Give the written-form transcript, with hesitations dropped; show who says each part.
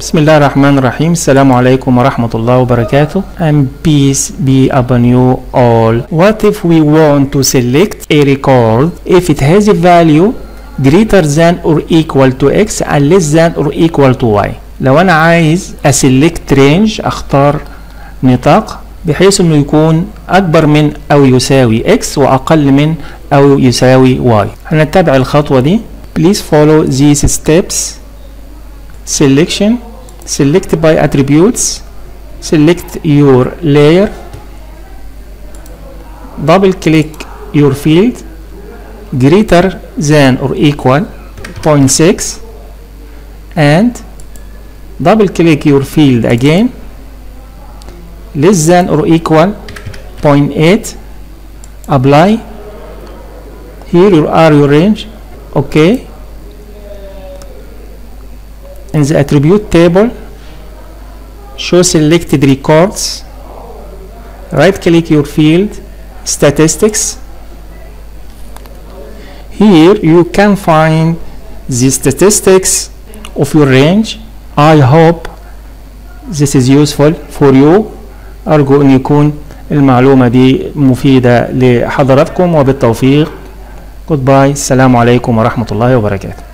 Speaker 1: بسم الله الرحمن الرحيم. السلام عليكم ورحمة الله وبركاته, and peace be upon you all. What if we want to select a record if it has a value greater than or equal to x and less than or equal to y؟ لو انا عايز select range, اختار نطاق بحيث انه يكون اكبر من او يساوي x واقل من او يساوي y. هنتبع الخطوة دي. Please follow these steps. Selection, select by attributes, select your layer, double click your field greater than or equal 0.6 and double click your field again less than or equal 0.8. Apply. Here are your range. Okay. In the attribute table, show selected records. Right click your field, statistics. Here you can find the statistics of your range. I hope this is useful for you. أرجو أن يكون المعلومة دي مفيدة لحضراتكم وبالتوفيق. Goodbye. السلام عليكم ورحمة الله وبركاته.